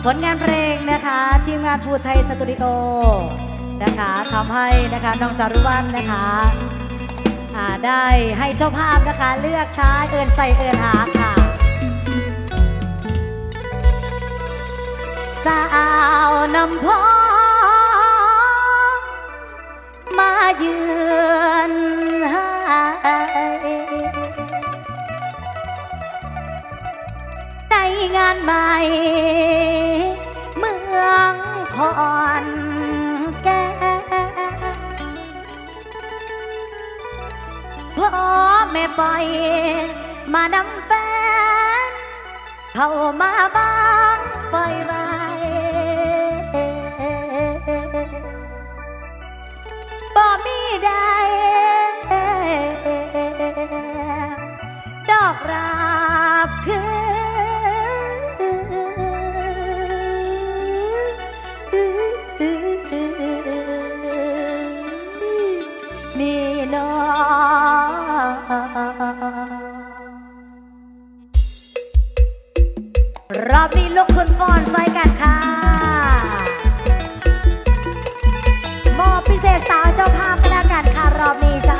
ผลงานเพลงนะคะทีมงานภูไทยสตูดิโอนะคะทำให้นะคะน้องจารุวรรณนะคะได้ให้เจ้าภาพนะคะเลือกใช้เอิญใส่เอิญหาค่ะสาวนำพองมาเยือนในงานใหม่เมืองขอนแก่นพ่อแม่ปล่อยมานำแฟนเข้ามาบ้างปล่อยไว้บ่มีใดดอกราบคือนี่เนาะรอบนี้ลุกขึ้นฟ้อนใส่กันค่ะมอบพิเศษสาวเจ้าภาพไปแล้วกันค่ะรอบนี้จ้า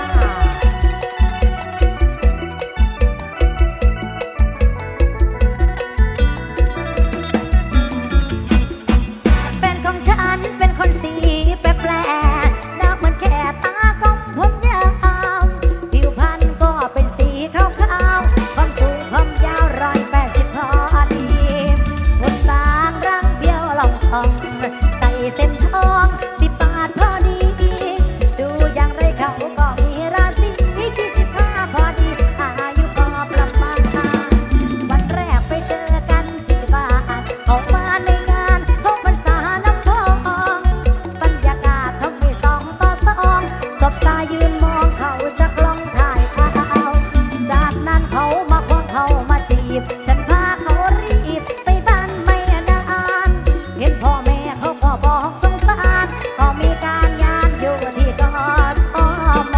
เป็นของฉันเป็นคนสีแปลกๆดอกเหมือนแค่ตากลมผมยาวผิวพรรณก็เป็นสีขาวๆความสูงความยาว180 พอดีบนบางรังเบี้ยวลองช่องใส่เส้นทอง10 บาทพอดีดูอย่างไรเขาก็มีราศี25 พอดีอายุพอประมาณวันแรกไปเจอกันที่บ้านเขามาในงานเขาพรรษาน้ำทองบรรยากาศเขามี2 ต่อ 2สบตายืนมองเขาชักลองถ่ายภาพจากนั้นเขามาควงเขามาจีบฉันพาเขารีบไปบ้านไม่นานเห็นพ่อแม่เขาก็บอกสงสารก็มีการงานอยู่ที่กทม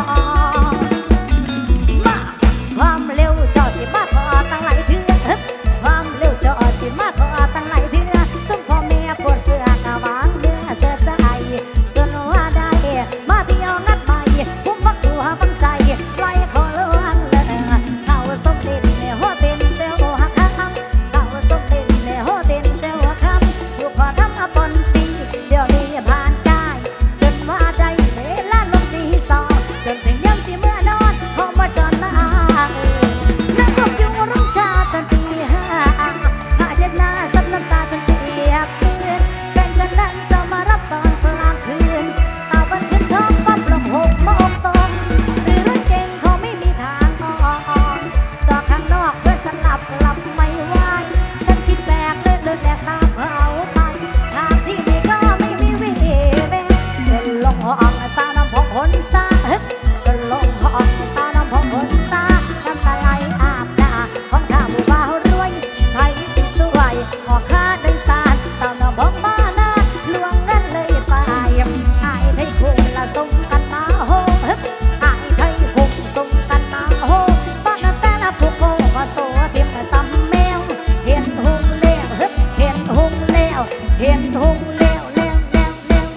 มาความเร็วจอดสิมาขอตั้งหลายเทื่อความเร็วจอดสิมาขอตั้งหลายเทื่อสมพ่อแม่ปวดเสื้อกะวางเนื้อเสื้อใจจนว่าได้มาเที่ยวงัดใหม่พุ่มพักตัวฟังใจไล่ขอลวงเลยเขาสมดินในหัวเต็นเต้วหักคำเขาสมดินในหัวเต็นเต้วหักคำถูกพอทำมาปนปีเดี๋ยวนี้ผ่านได้จนว่าได้เวลาลงตี2จนถึงยังสิเมื่อนอนพอมาจอนมานั่งรบอยู่รุ่งเช้าตอนตี5ผ้าเช็ดหน้าซับน้ำตาจนเปียกพื้นเป็นฉันนั้นจะมารับตอนกลางคืนตาบันขึ้นท้องฟ้าปลง6 โมงตรงหรือรถเก่งเขาไม่มีทางออกจอดข้างนอกเพื่อสลับหลับไม่ไหวฉันคิดแปลกเลยเดินแหลกตามเขาไปทางที่นี่ก็ไม่มีวิเวกจนลงห้องสาวน้ำพองคนซาจนลงห้องสาวน้ำพองคนซาน้ำตาไหลอาบหน้าของข้าผู้บ่าวรวยไทยสิสวยออกค่าโดยสารสาวน้ำพองบ้าหน้าลวงเงินเลยไปไอ้ไทยคุ้งละส่งกันมาโฮไอ้ไทยคุ้งส่งกันมาโฮบ้านแต่ละผู้โกมาโซ่เทียมกับซ้ำแมวเห็นหุ่งเลี้ยวเห็นหุ่งเลี้ยวเห็นหุ่งเลี้ยวเลี้ยวเลี้ยวเลี้ยว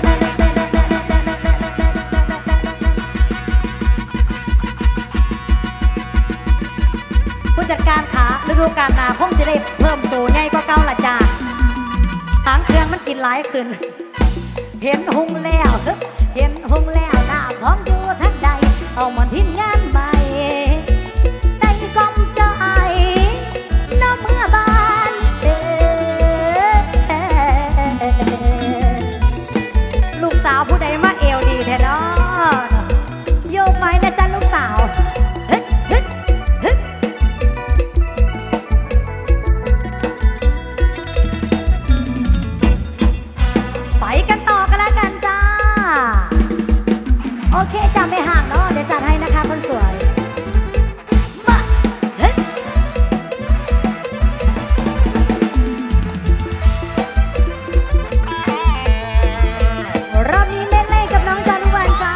ผู้จัดการขาฤดูกาลหน้าคงจะได้เพิ่มโซ่ใหญ่กว่าเก่าละจ้าหางเครื่องมันกินหลายขึ้นเห็นหุ่งแล้วเห็นหุ่งแล้วหน้าพร้อมอยู่ทั้งใดเอามันทิ้งงานใหม่ได้กอมใจน้ำเมื่อบานลูกสาวผู้ใดมาเอวดีแท้เนาะโยกไปนะจ๊ะลูกสาวไปกันต่อกันแล้วกันจ้าโอเคจ้าไม่ห่างเนาะเดี๋ยวจัดให้นะคะคนสวยมาเฮ้ยรอบนี้เล่นเล่นกับน้องจารุวรรณจ้า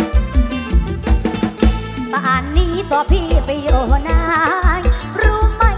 ป่านนี้ตัวพี่ไปอยู่ไหนรู้ไหม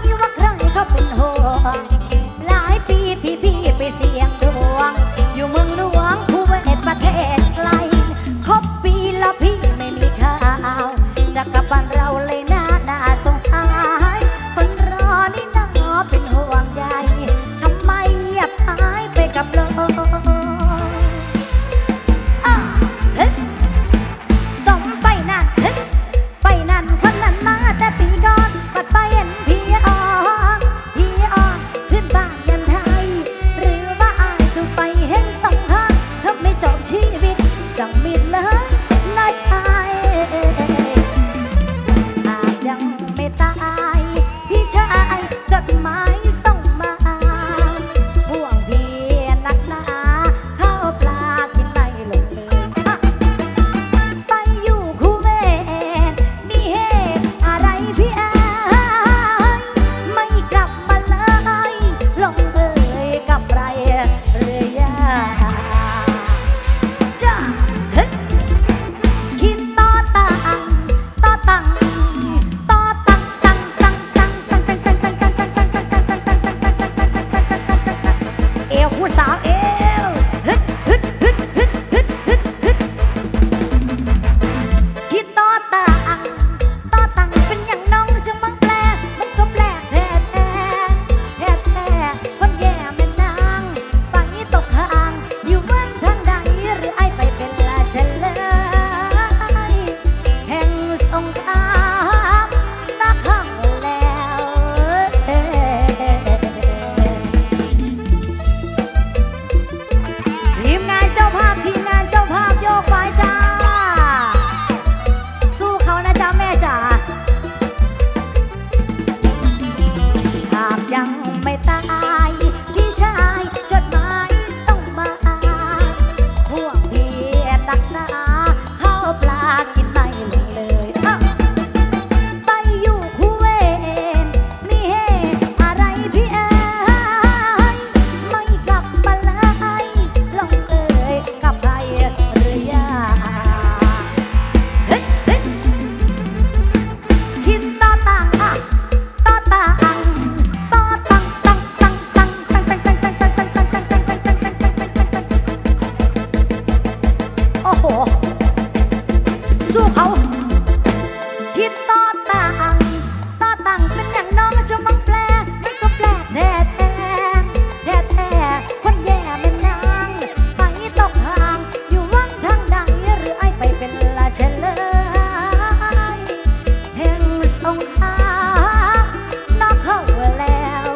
สู้เขาคิดต่อต่างเป็นอย่างน้องจะมังแปลมันก็แปลกแท้คนแย่แม่นางไปตกห่างอยู่วังทางใดหรือไอไปเป็นละเฉลยแห่งสงครามนอกเข้าแล้ว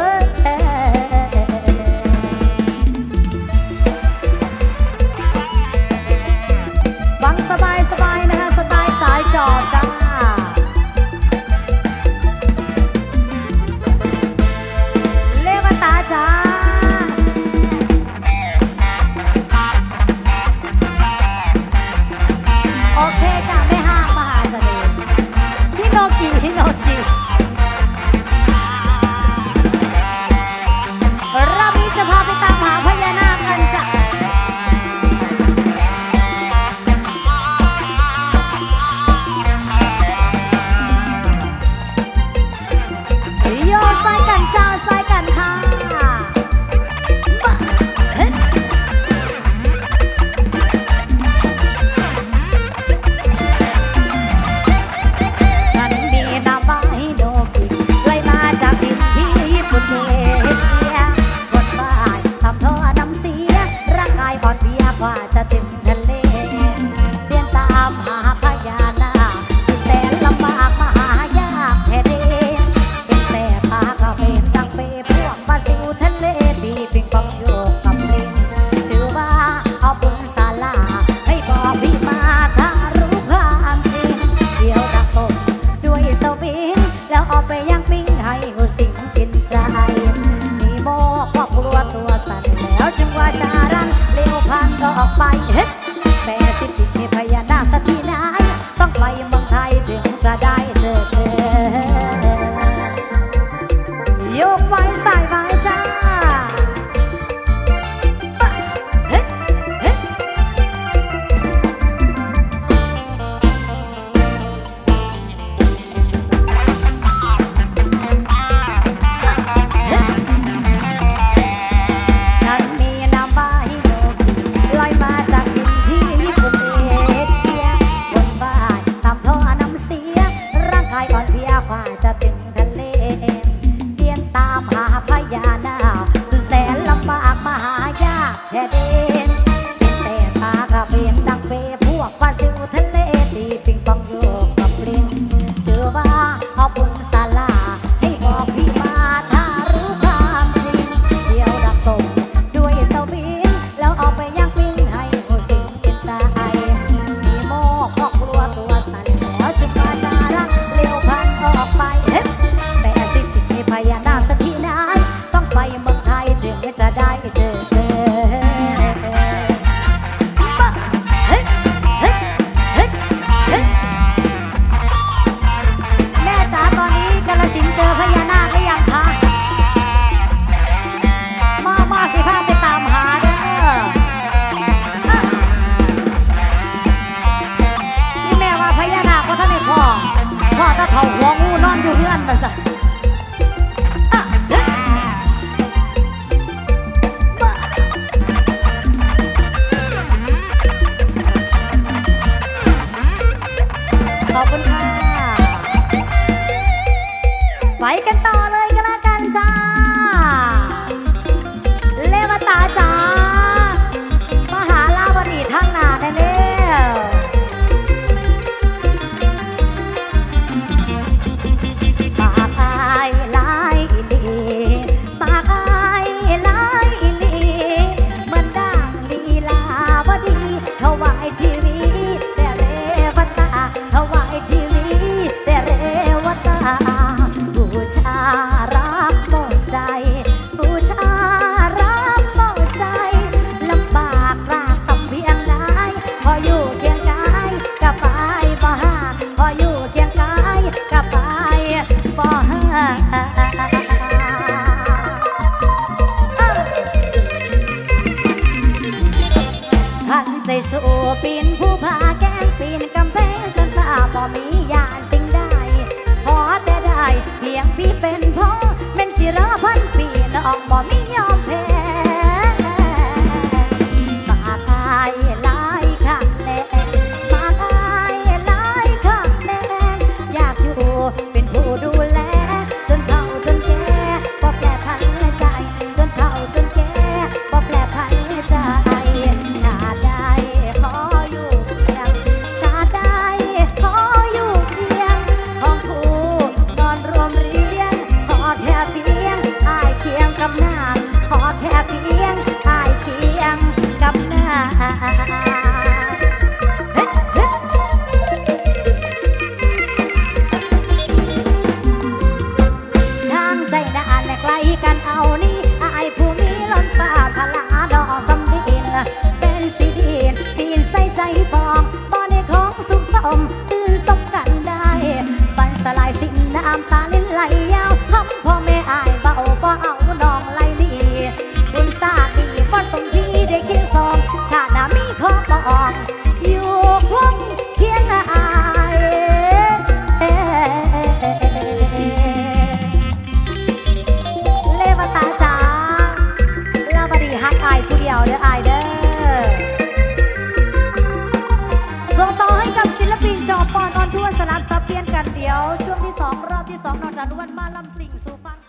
ฟังสบายนะคะสไตล์สายจอบจ้าเลวตาจ้าโอเคจ้าไม่ห้ามมหาเสน่ห์พี่โนกิเรามีจะพาไปตามหาพญานาคกันจ้ะโยใส่กันจ้าใส่กันค่ะฉันมีนามว่าฮิโนกิไล่มาจากดินที่ญี่ปุ่นเอเชียบนบ้านทำท่อน้ำเสียร่างกายอ่อนเพลียกว่าจะถึงทะเลเดินตามหาพญานาคสุดแสนลำบากมหายากแท้เด้เป็นแต่พาเขาเป็นดังเปพวกปลาซิวทะเลตีปิงปองโยกกับลิงถือว่าเอาบุญศาลาให้บอกพี่มาถ้ารู้ความจริงเดี๋ยวดักตกด้วยสวิงแล้วเอาไปย่างปิ้งให้งูสิงกินใจมีโมครอบครัวตัวสั่นแล้วจึงว่าจะรันเลี้ยวผ่านก็ออกไปแม่สิบปีพญานาคสักที่ไหนต้องไปเมืองไทยถึงจะได้เจอโยกไว้สายไว้จ้าฉันมีนามว่าฮิโนกิลอยมาจากดินที่ญี่ปุ่นเอเชียบนบ้านตามท่อน้ำเสียร่างกายอ่อนเพลียกว่าจะถึงทะเลเดินตามหาพญานาคสุดแสนลำบากมหายากแท้เด่นเป็นแต่ตากระเบนดังเปพวกปลาซิวทะเลตีปิงปองโยกกับลิงถือว่าเอาบุญศาลาให้บอกพี่มาถ้ารู้ความจริงเดี๋ยวดักตกด้วยสวิงแล้วเอาไปย่างปิ้งให้งูสิงกินใจมีโมครอบครัวตัวสั่นแล้วจึงมาจารักเลี้ยวพันออกไปแต่สิทธิพญานาคสักที่ไหนต้องไปเมืองไทยถึงจะได้เจอแม่จ๋าตอนนี้กาฬสินธุ์เจอพญานาคหรือยังคะมาสิพาไปตามหาเด้อที่แม่ว่าพญานาคว่าท่านไม่พ่อถ้าเท่าหัวงูนอนอยู่เรือนมาซะขอบคุณค่ะไปกันต่อเลยก็แล้วกันจ้าเลวตาจ้ามหาลาวดีทางหน้าได้แล้วปากอายลายอีหลีปากอายลายอีหลีเหมือนดังลีลาวดีถวายชีวิตแต่เรวตาถวายชีวิตแต่เรวตาบูชามซื้อสมกันได้ฝันสลายสิ้นน้ำตาลิ้นไหลยาวคำพ่อแม่อายเบาบ่เอาน้องไหลดีบุญศาสตร์ดีบ่สมพี่ได้เคียงสองชาติหน้ามีขอบอกอยู่คงเคียงอายเลวตาจ๋าลาบดีฮักอายผู้เดียวเด้ออายเด้อส่งต่อให้กับศิลปินจอปอนออนทั่วสลับซับเปลี่ยนกันเดียวช่วงที่2รอบที่2นอกจากล้วนมาลำสิ่งสู่ฟัง